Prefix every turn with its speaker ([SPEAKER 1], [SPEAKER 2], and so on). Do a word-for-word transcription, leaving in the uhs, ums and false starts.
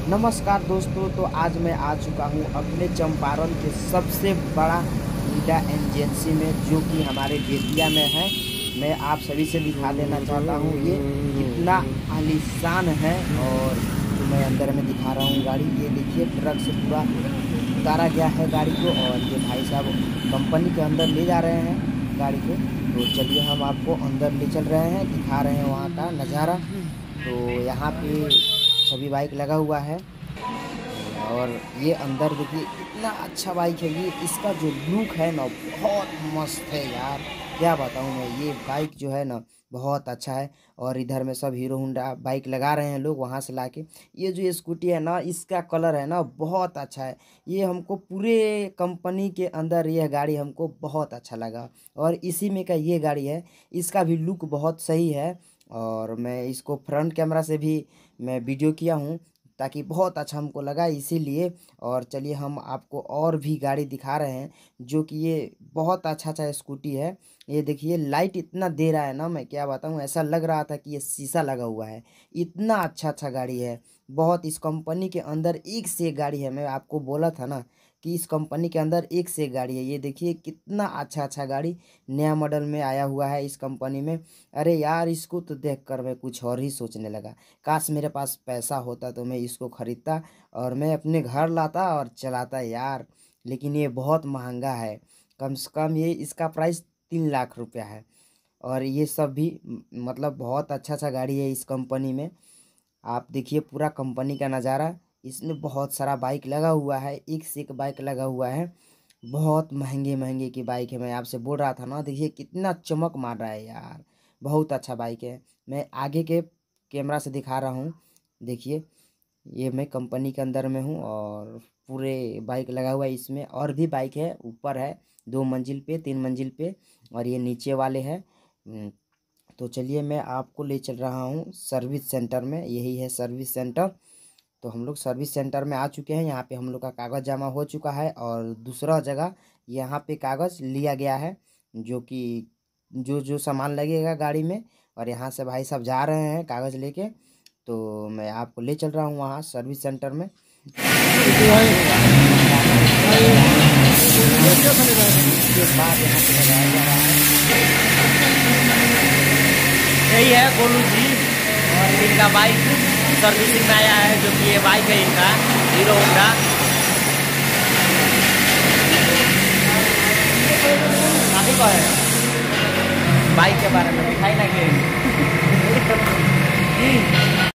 [SPEAKER 1] नमस्कार दोस्तों, तो आज मैं आ चुका हूँ अपने चंपारण के सबसे बड़ा हीरा एजेंसी में, जो कि हमारे बेतिया में है। मैं आप सभी से दिखा देना चाहता हूँ ये कितना आलीशान है। और जो मैं अंदर में दिखा रहा हूँ गाड़ी, ये देखिए ट्रक से पूरा उतारा गया है गाड़ी को, और ये भाई साहब कंपनी के अंदर ले जा रहे हैं गाड़ी को। तो चलिए हम आपको अंदर ले चल रहे हैं, दिखा रहे हैं वहाँ का नज़ारा। तो यहाँ पे सभी बाइक लगा हुआ है, और ये अंदर देखिए इतना अच्छा बाइक है। ये इसका जो लुक है ना, बहुत मस्त है यार, क्या बताऊँ मैं। ये बाइक जो है ना बहुत अच्छा है। और इधर में सब हीरो होंडा बाइक लगा रहे हैं लोग वहाँ से लाके। ये जो स्कूटी है ना, इसका कलर है ना बहुत अच्छा है। ये हमको पूरे कंपनी के अंदर यह गाड़ी हमको बहुत अच्छा लगा, और इसी में का ये गाड़ी है। इसका भी लुक बहुत सही है, और मैं इसको फ्रंट कैमरा से भी मैं वीडियो किया हूँ, ताकि बहुत अच्छा हमको लगा इसीलिए। और चलिए हम आपको और भी गाड़ी दिखा रहे हैं, जो कि ये बहुत अच्छा अच्छा स्कूटी है। ये देखिए लाइट इतना दे रहा है ना, मैं क्या बताऊँ, ऐसा लग रहा था कि ये शीशा लगा हुआ है। इतना अच्छा अच्छा गाड़ी है बहुत। इस कंपनी के अंदर एक से एक गाड़ी है। मैं आपको बोला था ना कि इस कंपनी के अंदर एक से एक गाड़ी है। ये देखिए कितना अच्छा अच्छा गाड़ी नया मॉडल में आया हुआ है इस कंपनी में। अरे यार, इसको तो देखकर मैं कुछ और ही सोचने लगा। काश मेरे पास पैसा होता तो मैं इसको ख़रीदता और मैं अपने घर लाता और चलाता यार। लेकिन ये बहुत महंगा है, कम से कम ये इसका प्राइस तीन लाख रुपया है। और ये सब भी म- मतलब बहुत अच्छा अच्छा गाड़ी है इस कंपनी में। आप देखिए पूरा कंपनी का नज़ारा। इसमें बहुत सारा बाइक लगा हुआ है, एक से एक बाइक लगा हुआ है। बहुत महंगे महंगे की बाइक है, मैं आपसे बोल रहा था ना। देखिए कितना चमक मार रहा है यार, बहुत अच्छा बाइक है। मैं आगे के कैमरा से दिखा रहा हूँ, देखिए ये मैं कंपनी के अंदर में हूँ, और पूरे बाइक लगा हुआ है। इसमें और भी बाइक है, ऊपर है, दो मंजिल पे, तीन मंजिल पे, और ये नीचे वाले हैं। हम्म, तो चलिए मैं आपको ले चल रहा हूँ सर्विस सेंटर में। यही है सर्विस सेंटर। तो हम लोग सर्विस सेंटर में आ चुके हैं। यहाँ पे हम लोग का कागज़ जमा हो चुका है, और दूसरा जगह यहाँ पे कागज़ लिया गया है, जो कि जो जो सामान लगेगा गाड़ी में। और यहाँ से भाई साहब जा रहे हैं कागज़ लेके। तो मैं आपको ले चल रहा हूँ वहाँ सर्विस सेंटर में। उसके बाद यहाँ पे लगाया जा रहा है।
[SPEAKER 2] यही है गोलू जी, और इनका बाइक सर्विसिंग में आया है, जो कि ये बाइक है इनका हीरो होंडा। काफी को है बाइक के बारे में दिखाई ना कि